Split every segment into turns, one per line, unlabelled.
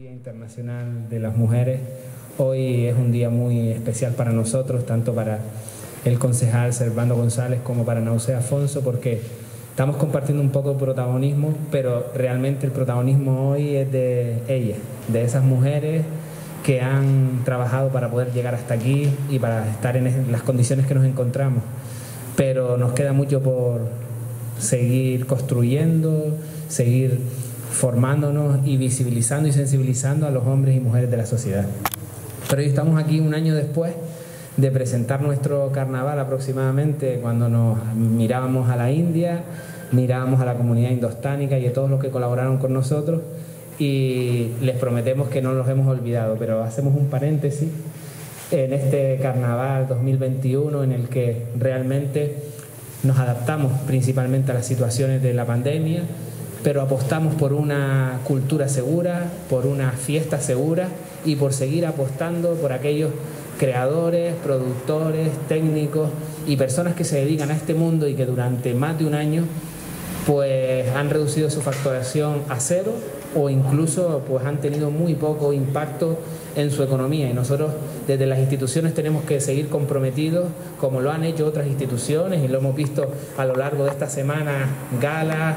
Día Internacional de las Mujeres. Hoy es un día muy especial para nosotros, tanto para el concejal Servando González como para Nausea Afonso, porque estamos compartiendo un poco de protagonismo, pero realmente el protagonismo hoy es de ellas, de esas mujeres que han trabajado para poder llegar hasta aquí y para estar en las condiciones que nos encontramos. Pero nos queda mucho por seguir construyendo, seguir formándonos y visibilizando y sensibilizando a los hombres y mujeres de la sociedad. Pero hoy estamos aquí un año después de presentar nuestro carnaval aproximadamente, cuando nos mirábamos a la India, mirábamos a la comunidad indostánica y a todos los que colaboraron con nosotros, y les prometemos que no los hemos olvidado, pero hacemos un paréntesis en este carnaval 2021 en el que realmente nos adaptamos principalmente a las situaciones de la pandemia, pero apostamos por una cultura segura, por una fiesta segura y por seguir apostando por aquellos creadores, productores, técnicos y personas que se dedican a este mundo y que durante más de un año pues han reducido su facturación a cero o incluso pues han tenido muy poco impacto en su economía, y nosotros desde las instituciones tenemos que seguir comprometidos como lo han hecho otras instituciones y lo hemos visto a lo largo de esta semana, galas,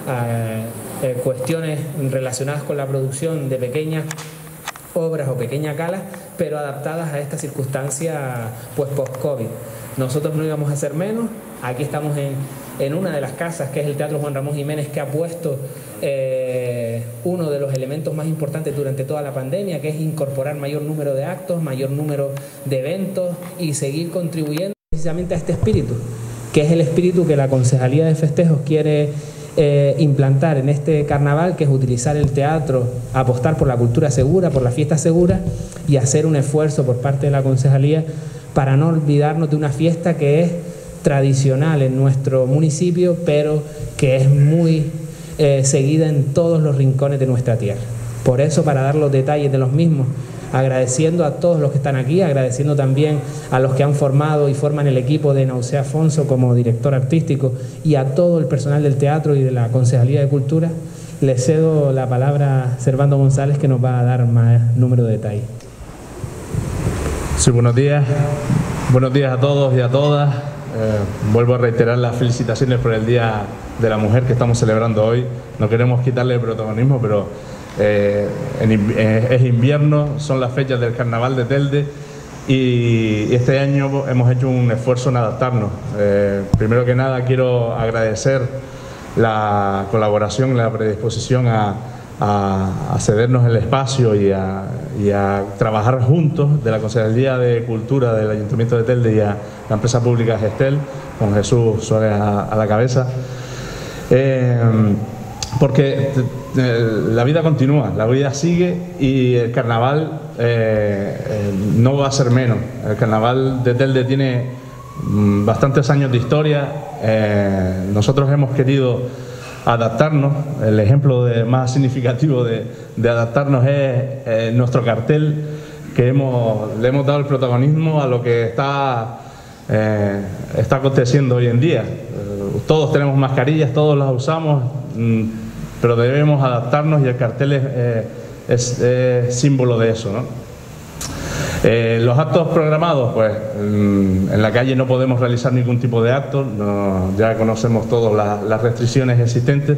cuestiones relacionadas con la producción de pequeñas obras o pequeñas galas, pero adaptadas a esta circunstancia pues post-COVID. Nosotros no íbamos a hacer menos. Aquí estamos en una de las casas, que es el Teatro Juan Ramón Jiménez, que ha puesto uno de los elementos más importantes durante toda la pandemia, que es incorporar mayor número de actos, mayor número de eventos y seguir contribuyendo precisamente a este espíritu, que es el espíritu que la Concejalía de Festejos quiere implantar en este carnaval, que es utilizar el teatro, apostar por la cultura segura, por la fiesta segura y hacer un esfuerzo por parte de la Concejalía para no olvidarnos de una fiesta que es tradicional en nuestro municipio, pero que es muy seguida en todos los rincones de nuestra tierra. Por eso, para dar los detalles de los mismos, agradeciendo a todos los que están aquí, agradeciendo también a los que han formado y forman el equipo de Nausea Afonso como director artístico y a todo el personal del teatro y de la Concejalía de Cultura, le cedo la palabra a Servando González, que nos va a dar más número de detalles.
Sí, buenos días a todos y a todas. Vuelvo a reiterar las felicitaciones por el Día de la Mujer que estamos celebrando hoy. No queremos quitarle el protagonismo, pero es invierno, son las fechas del Carnaval de Telde y este año hemos hecho un esfuerzo en adaptarnos. Primero que nada quiero agradecer la colaboración y la predisposición a cedernos el espacio y a trabajar juntos de la Concejalía de Cultura del Ayuntamiento de Telde y a la empresa pública Gestel, con Jesús Suárez a la cabeza. Porque la vida continúa, la vida sigue y el carnaval no va a ser menos. El carnaval de Telde tiene bastantes años de historia. Nosotros hemos querido adaptarnos. El ejemplo más significativo de adaptarnos es nuestro cartel, que le hemos dado el protagonismo a lo que está aconteciendo hoy en día. Todos tenemos mascarillas, todos las usamos, pero debemos adaptarnos y el cartel es símbolo de eso, ¿no? Los actos programados, pues en la calle no podemos realizar ningún tipo de acto, ya conocemos todos las restricciones existentes,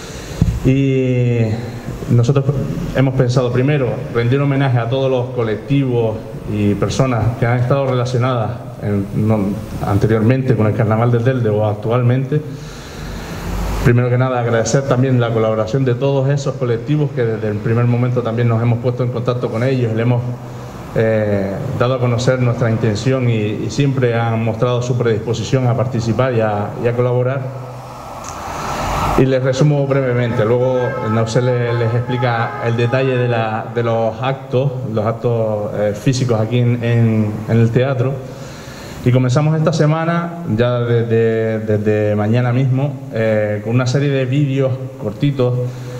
y nosotros hemos pensado primero rendir homenaje a todos los colectivos y personas que han estado relacionadas anteriormente con el Carnaval de Telde o actualmente. Primero que nada, agradecer también la colaboración de todos esos colectivos que desde el primer momento también nos hemos puesto en contacto con ellos, le hemos dado a conocer nuestra intención y siempre han mostrado su predisposición a participar y a colaborar. Y les resumo brevemente, luego Nausea les explica el detalle de los actos físicos aquí en el teatro. Y comenzamos esta semana, ya desde mañana mismo, con una serie de vídeos cortitos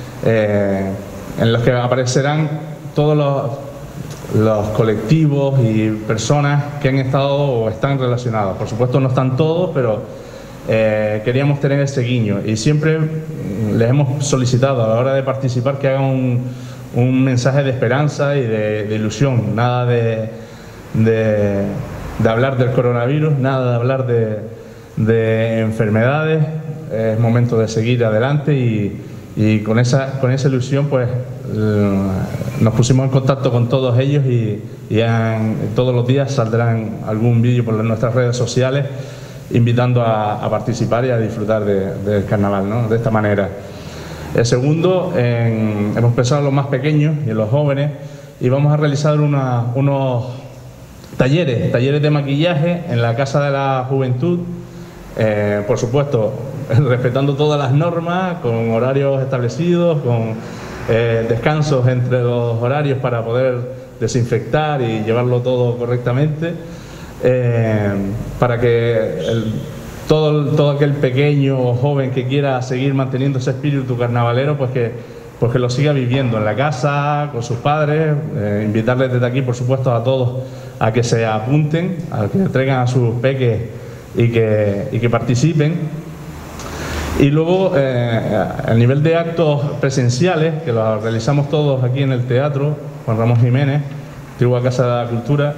en los que aparecerán todos los colectivos y personas que han estado o están relacionados. Por supuesto no están todos, pero queríamos tener ese guiño y siempre les hemos solicitado a la hora de participar que hagan un mensaje de esperanza y de ilusión, nada de hablar del coronavirus, nada de hablar de enfermedades. Es momento de seguir adelante y con esa ilusión pues nos pusimos en contacto con todos ellos y todos los días saldrán algún vídeo por nuestras redes sociales invitando a participar y a disfrutar del carnaval, ¿no? De esta manera. El segundo, hemos pensado en los más pequeños y en los jóvenes y vamos a realizar unos talleres de maquillaje en la Casa de la Juventud, por supuesto respetando todas las normas, con horarios establecidos, con descansos entre los horarios para poder desinfectar y llevarlo todo correctamente, para que todo aquel pequeño o joven que quiera seguir manteniendo ese espíritu carnavalero, pues que lo siga viviendo en la casa, con sus padres. Invitarles desde aquí, por supuesto, a todos a que se apunten, a que traigan a sus peques y que participen. Y luego, a nivel de actos presenciales, que los realizamos todos aquí en el Teatro Juan Ramón Jiménez, antigua Casa de la Cultura,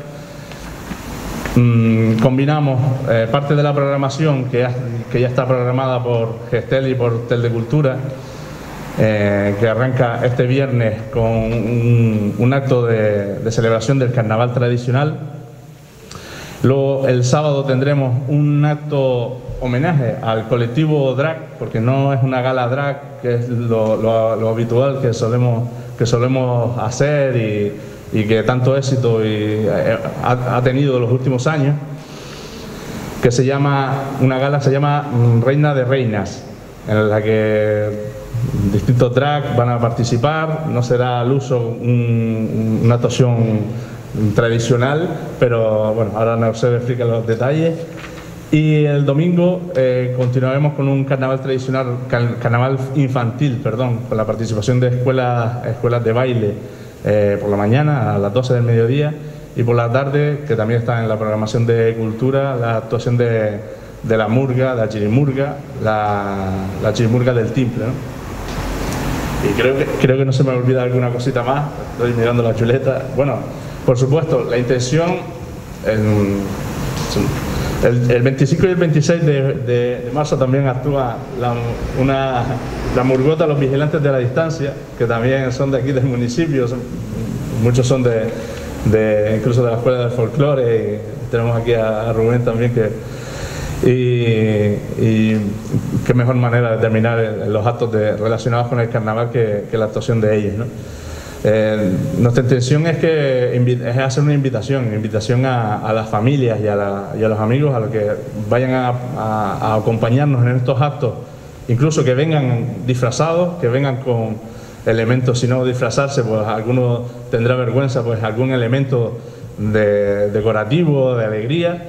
combinamos parte de la programación que ya está programada por Gestel y por Telde Cultura, que arranca este viernes con un acto de celebración del carnaval tradicional. Luego el sábado tendremos un acto homenaje al colectivo drag, porque no es una gala drag, que es lo habitual que solemos hacer y que tanto éxito ha tenido en los últimos años, que se llama Reina de Reinas, en la que distintos drag van a participar. No será al uso una actuación tradicional, pero bueno, ahora nos se explica los detalles. Y el domingo continuaremos con un carnaval tradicional, carnaval infantil, con la participación de escuelas de baile por la mañana a las 12 del mediodía, y por la tarde, que también está en la programación de cultura, la actuación de la murga, de la chirimurga, la chirimurga del timple, ¿no? Y creo que no se me olvida alguna cosita más. Estoy mirando la chuleta. Bueno, por supuesto, la intención, el 25 y el 26 de marzo también actúa la murgota Los Vigilantes de la Distancia, que también son de aquí del municipio, muchos son incluso de la Escuela del Folclore, y tenemos aquí a Rubén también, y qué mejor manera de terminar los actos relacionados con el carnaval que la actuación de ellos, ¿no? Nuestra intención es hacer una invitación a las familias y a los amigos, a los que vayan a acompañarnos en estos actos, incluso que vengan disfrazados, que vengan con elementos. Si no disfrazarse, pues alguno tendrá vergüenza, pues algún elemento decorativo, de alegría.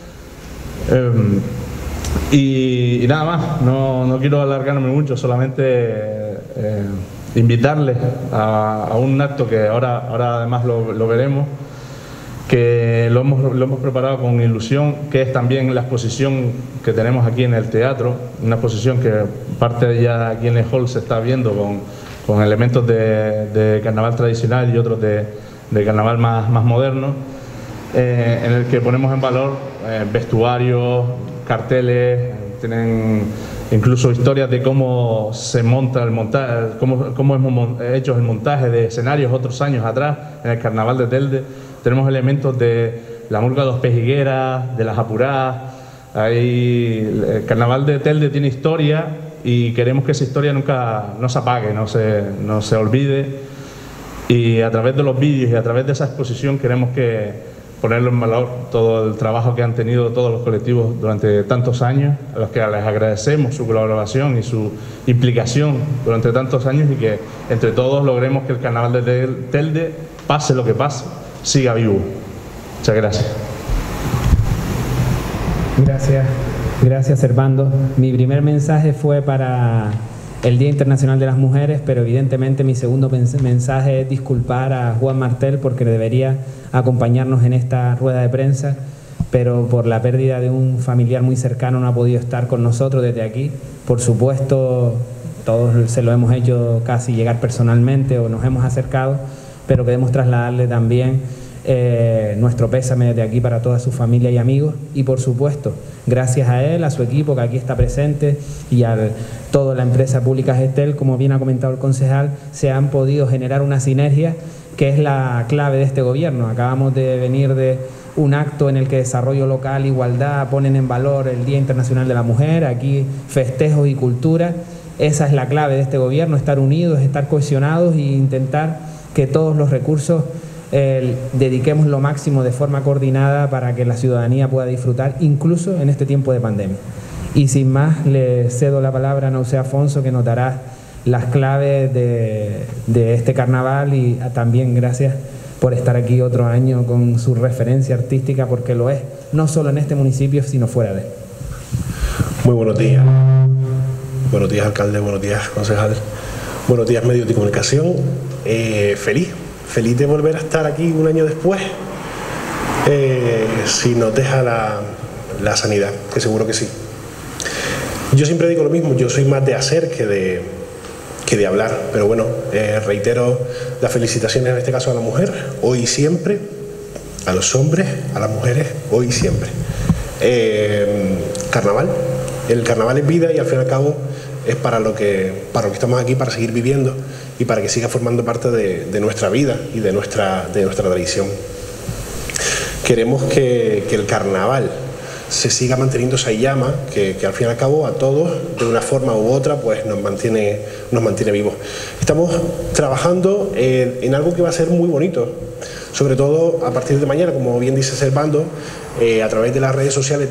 Y nada más, no quiero alargarme mucho, solamente invitarles a un acto que ahora además lo veremos, que lo hemos preparado con ilusión, que es también la exposición que tenemos aquí en el teatro, una exposición que parte ya aquí en el hall se está viendo con elementos de carnaval tradicional y otros de carnaval más moderno, en el que ponemos en valor vestuarios, carteles, tienen incluso historias de cómo se monta el montaje, cómo hemos hecho el montaje de escenarios otros años atrás en el carnaval de Telde. Tenemos elementos de la murga de los Pejigueras, de las Apuradas. El carnaval de Telde tiene historia y queremos que esa historia nunca no se apague, no se olvide, y a través de los vídeos y a través de esa exposición queremos ponerlo en valor todo el trabajo que han tenido todos los colectivos durante tantos años, a los que les agradecemos su colaboración y su implicación durante tantos años, y que entre todos logremos que el carnaval de Telde, pase lo que pase, siga vivo. Muchas gracias.
Gracias Servando. Mi primer mensaje fue para el Día Internacional de las Mujeres, pero evidentemente mi segundo mensaje es disculpar a Juan Martel, porque debería acompañarnos en esta rueda de prensa, pero por la pérdida de un familiar muy cercano no ha podido estar con nosotros desde aquí. Por supuesto, todos se lo hemos hecho casi llegar personalmente o nos hemos acercado, pero queremos trasladarle también nuestro pésame desde aquí para toda su familia y amigos, y por supuesto, gracias a él, a su equipo que aquí está presente y a toda la empresa pública Gestel, como bien ha comentado el concejal, se han podido generar una sinergia que es la clave de este gobierno. Acabamos de venir de un acto en el que desarrollo local, igualdad, ponen en valor el Día Internacional de la Mujer, aquí festejos y cultura. Esa es la clave de este gobierno, estar unidos, estar cohesionados e intentar que todos los recursos dediquemos lo máximo de forma coordinada para que la ciudadanía pueda disfrutar, incluso en este tiempo de pandemia. Y sin más, le cedo la palabra a Nausea Afonso, que nos dará las claves de este carnaval, y también gracias por estar aquí otro año con su referencia artística, porque lo es, no solo en este municipio, sino fuera de él.
Muy buenos días. Buenos días, alcalde, buenos días, concejal. Buenos días, medios de comunicación. Feliz de volver a estar aquí un año después, si nos deja la sanidad, que seguro que sí. Yo siempre digo lo mismo, yo soy más de hacer que de hablar, pero bueno, reitero las felicitaciones en este caso a la mujer, hoy y siempre, a los hombres, a las mujeres, hoy y siempre. Carnaval, el carnaval es vida y al fin y al cabo es para lo que estamos aquí, para seguir viviendo y para que siga formando parte de nuestra vida y de nuestra tradición. Queremos que el carnaval se siga manteniendo esa llama que al fin y al cabo a todos, de una forma u otra, pues nos mantiene vivos. Estamos trabajando en algo que va a ser muy bonito, sobre todo a partir de mañana, como bien dice Servando, a través de las redes sociales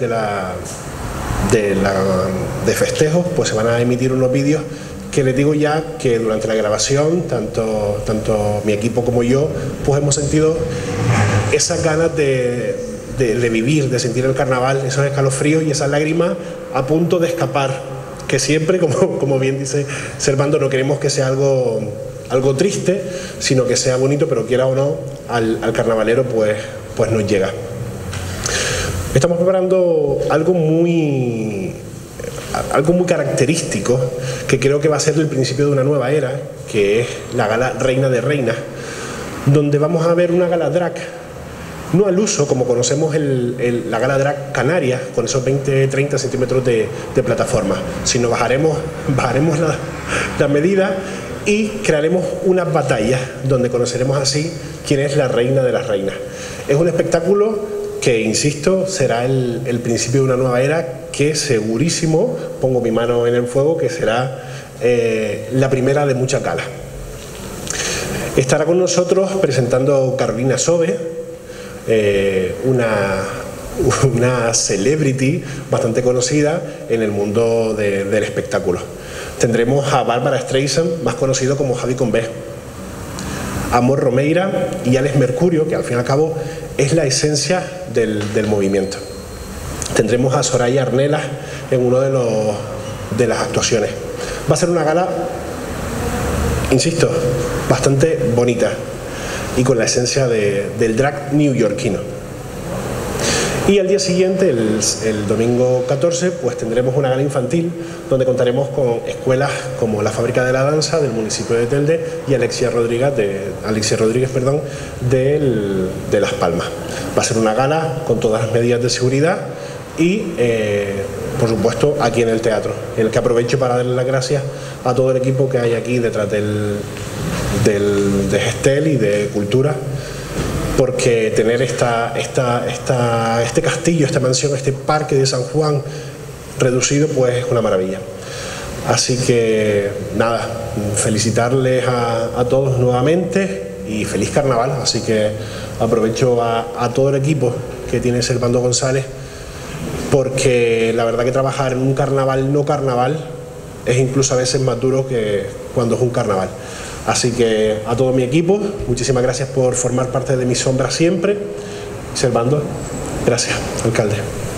de festejos, pues se van a emitir unos vídeos que les digo ya que durante la grabación, tanto mi equipo como yo, pues hemos sentido esas ganas de vivir, de sentir el carnaval, esos escalofríos y esas lágrimas a punto de escapar, que siempre, como bien dice Servando, no queremos que sea algo triste, sino que sea bonito, pero quiera o no, al carnavalero pues nos llega. Estamos preparando algo muy característico, que creo que va a ser el principio de una nueva era, que es la gala Reina de Reinas, donde vamos a ver una gala drag, no al uso como conocemos la gala drag canaria, con esos 20-30 centímetros de plataforma, sino bajaremos la medida y crearemos unas batallas donde conoceremos así quién es la reina de las reinas. Es un espectáculo que, insisto, será el principio de una nueva era, que segurísimo, pongo mi mano en el fuego, que será la primera de muchas galas. Estará con nosotros presentando Carolina Sobe, una celebrity bastante conocida en el mundo del espectáculo. Tendremos a Bárbara Streisand, más conocido como Javi con B, Amor Romeira y Alex Mercurio, que al fin y al cabo es la esencia del movimiento. Tendremos a Soraya Arnelas en uno de las actuaciones. Va a ser una gala, insisto, bastante bonita y con la esencia del drag neoyorquino. Y al día siguiente, el domingo 14, pues tendremos una gala infantil donde contaremos con escuelas como la Fábrica de la Danza del municipio de Telde y Alexia Rodríguez de Las Palmas. Va a ser una gala con todas las medidas de seguridad y, por supuesto, aquí en el teatro, en el que aprovecho para darle las gracias a todo el equipo que hay aquí detrás de Gestel y de Cultura, porque tener este castillo, esta mansión, este parque de San Juan reducido, pues es una maravilla. Así que nada, felicitarles a todos nuevamente y feliz carnaval. Así que aprovecho a todo el equipo que tiene Servando González, porque la verdad que trabajar en un carnaval no carnaval es incluso a veces más duro que cuando es un carnaval. Así que a todo mi equipo, muchísimas gracias por formar parte de mi sombra siempre. Servando, gracias, alcalde.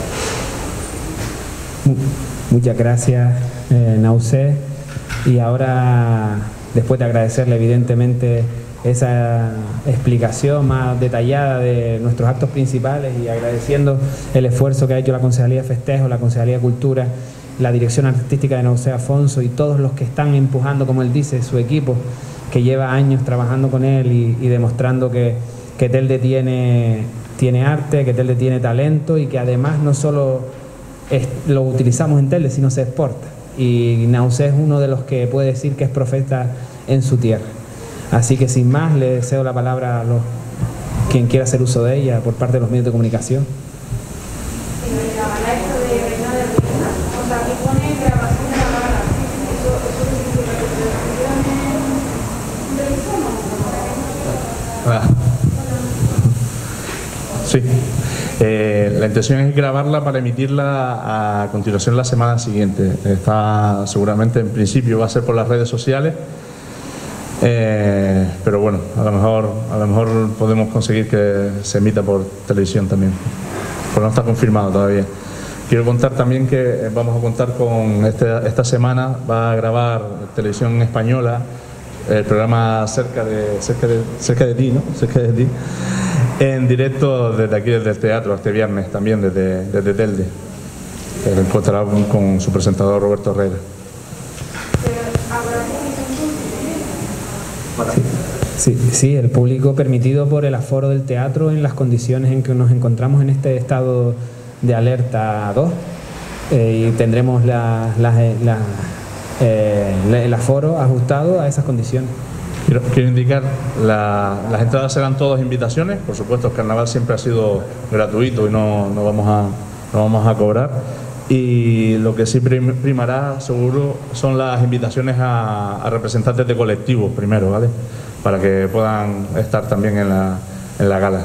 Muchas gracias, Nausea. Y ahora, después de agradecerle evidentemente esa explicación más detallada de nuestros actos principales y agradeciendo el esfuerzo que ha hecho la Concejalía de Festejos, la Concejalía de Cultura la dirección artística de Nausea Afonso y todos los que están empujando, como él dice, su equipo, que lleva años trabajando con él y demostrando que Telde tiene arte, que Telde tiene talento y que además no solo lo utilizamos en Telde, sino se exporta. Y Nausea es uno de los que puede decir que es profeta en su tierra. Así que sin más, le cedo la palabra a quien quiera hacer uso de ella por parte de los medios de comunicación.
Sí, la intención es grabarla para emitirla a continuación la semana siguiente. Seguramente en principio va a ser por las redes sociales, pero bueno, a lo mejor podemos conseguir que se emita por televisión también, pero no está confirmado todavía. Quiero contar también que vamos a contar con esta semana, va a grabar Televisión Española el programa cerca de ti, ¿no? Cerca de ti, en directo desde aquí, desde el teatro, este viernes también, desde Telde. Contará con su presentador Roberto Herrera.
Sí, el público permitido por el aforo del teatro en las condiciones en que nos encontramos en este estado de alerta 2, y tendremos el aforo ajustado a esas condiciones.
Quiero indicar, las entradas serán todas invitaciones. Por supuesto, el carnaval siempre ha sido gratuito y no vamos a cobrar. Y lo que sí primará, seguro, son las invitaciones a representantes de colectivos primero, ¿vale? Para que puedan estar también en la gala.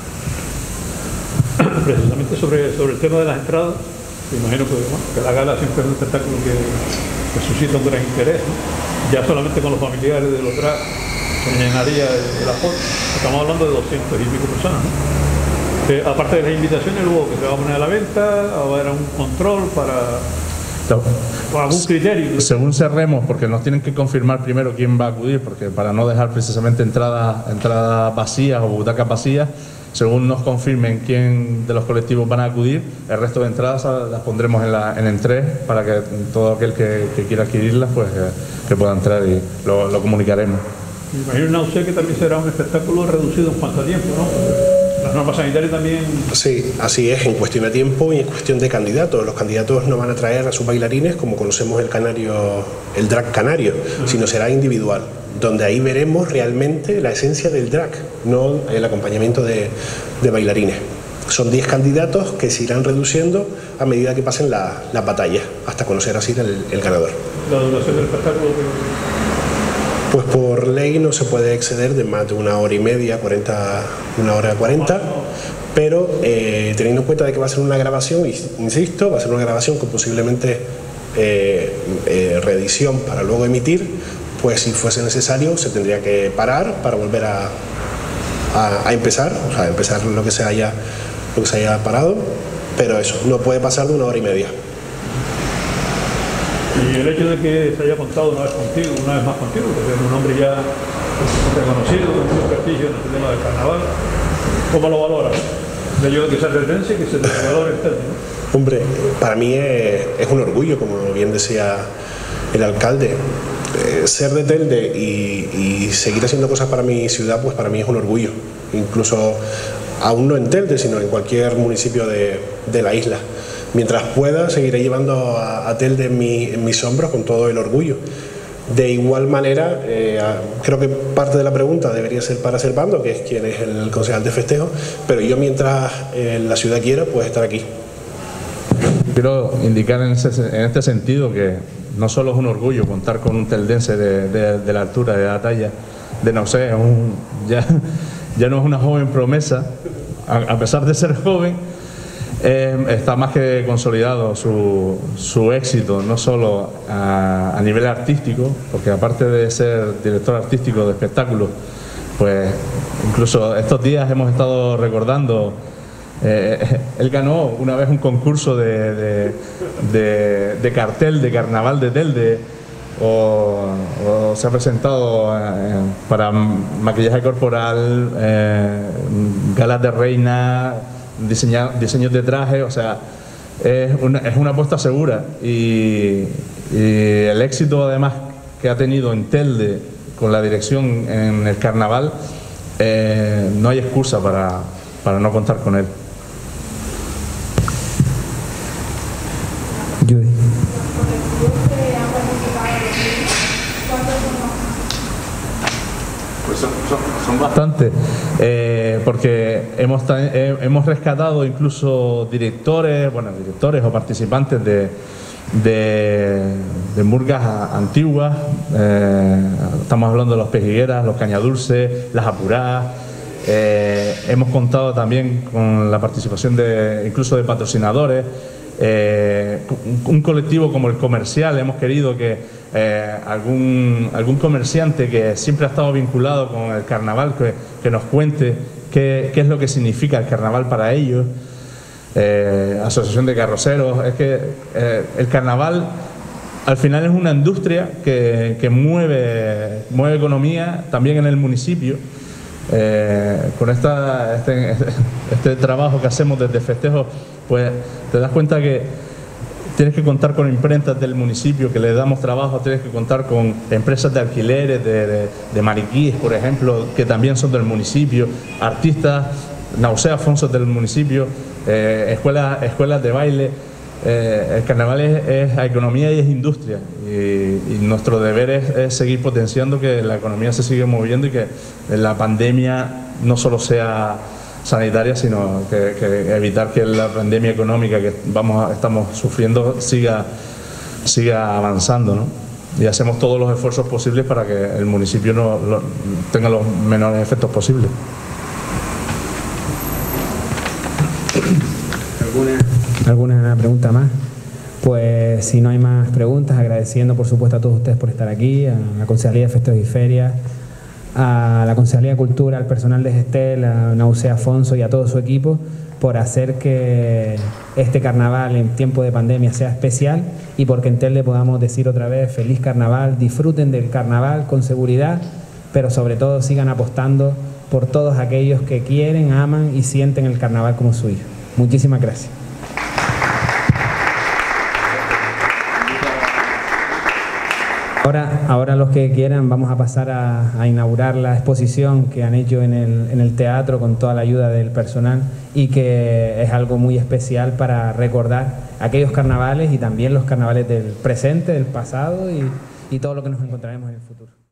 Precisamente sobre el tema de las entradas, me imagino que la gala siempre es un espectáculo que suscita un gran interés, ¿no? Ya solamente con los familiares de los drag se llenaría el aforo. Estamos hablando de 200 y pico personas, ¿no? Aparte de las invitaciones, luego que se va a poner a la venta, va a haber un control para algún criterio.
Según cerremos, porque nos tienen que confirmar primero quién va a acudir, porque para no dejar precisamente entradas vacías o butacas vacías, según nos confirmen quién de los colectivos van a acudir, el resto de entradas las pondremos en el 3 para que todo aquel que quiera adquirirlas, pues que pueda entrar y lo comunicaremos.
Me imagino, Nausea, que también será un espectáculo reducido en cuanto a tiempo, ¿no? Las normas sanitarias también...
Sí, así es, en cuestión de tiempo y en cuestión de candidatos. Los candidatos no van a traer a sus bailarines como conocemos el drag canario, sino será individual, donde ahí veremos realmente la esencia del drag, no el acompañamiento de bailarines. Son 10 candidatos que se irán reduciendo a medida que pasen la batalla, hasta conocer así el ganador.
¿La duración del espectáculo?
Pues por ley no se puede exceder de más de 1 hora y media, 1 hora 40, pero teniendo en cuenta de que va a ser una grabación, insisto, va a ser una grabación con posiblemente reedición para luego emitir, pues si fuese necesario se tendría que parar para volver a empezar, o sea, empezar lo que se haya parado, pero eso, no puede pasar de 1 hora y media.
Y el hecho de que se haya contado una vez más contigo, que es un hombre ya reconocido, con mucho prestigio en el tema del carnaval, ¿cómo lo valoras? El hecho de que sea tendencia y que se te valore el término.
Hombre, para mí es un orgullo, como bien decía el alcalde. Ser de Telde y seguir haciendo cosas para mi ciudad, pues para mí es un orgullo. Incluso aún no en Telde, sino en cualquier municipio de la isla. Mientras pueda, seguiré llevando a Telde en mis hombros con todo el orgullo. De igual manera, creo que parte de la pregunta debería ser para Servando, que es quien es el concejal de festejo, pero yo mientras la ciudad quiera, pues estar aquí.
Quiero indicar en este sentido que no solo es un orgullo contar con un teldense de la altura, de la talla de Nausea, ya no es una joven promesa, a pesar de ser joven. Está más que consolidado su éxito, no solo a nivel artístico, porque aparte de ser director artístico de espectáculos, pues incluso estos días hemos estado recordando, él ganó una vez un concurso de cartel de carnaval de Telde, o se ha presentado para maquillaje corporal, galas de reina, diseños de traje, o sea, es una apuesta segura y el éxito además que ha tenido en Telde con la dirección en el carnaval, no hay excusa para no contar con él.
Judy.
Pues son bastantes, porque hemos rescatado incluso directores o participantes de murgas antiguas. Estamos hablando de los Pejigueras, los Cañadulce, las Apuradas. Hemos contado también con la participación incluso de patrocinadores. Un colectivo como el Comercial, hemos querido que algún comerciante que siempre ha estado vinculado con el carnaval que nos cuente qué es lo que significa el carnaval para ellos. Asociación de carroceros. Es que el carnaval al final es una industria que mueve economía también en el municipio. Con este trabajo que hacemos desde festejos, pues te das cuenta que tienes que contar con imprentas del municipio que le damos trabajo, tienes que contar con empresas de alquileres, de maniquíes, por ejemplo, que también son del municipio, artistas, Nausea Afonso del municipio, escuelas de baile. El carnaval es economía y es industria, y nuestro deber es seguir potenciando que la economía se siga moviendo y que la pandemia no solo sea sanitaria, sino que evitar que la pandemia económica que estamos sufriendo siga avanzando, ¿no? Y hacemos todos los esfuerzos posibles para que el municipio tenga los menores efectos posibles.
¿Alguna pregunta más? Pues si no hay más preguntas, agradeciendo por supuesto a todos ustedes por estar aquí, a la Concejalía de Festejos y Ferias, a la Concejalía de Cultura, al personal de Gestel, a Nausea Afonso y a todo su equipo por hacer que este carnaval en tiempo de pandemia sea especial y porque en Telde podamos decir otra vez feliz carnaval, disfruten del carnaval con seguridad, pero sobre todo sigan apostando por todos aquellos que quieren, aman y sienten el carnaval como suyo. Muchísimas gracias. Ahora los que quieran vamos a pasar a inaugurar la exposición que han hecho en el teatro con toda la ayuda del personal y que es algo muy especial para recordar aquellos carnavales y también los carnavales del presente, del pasado y todo lo que nos encontraremos en el futuro.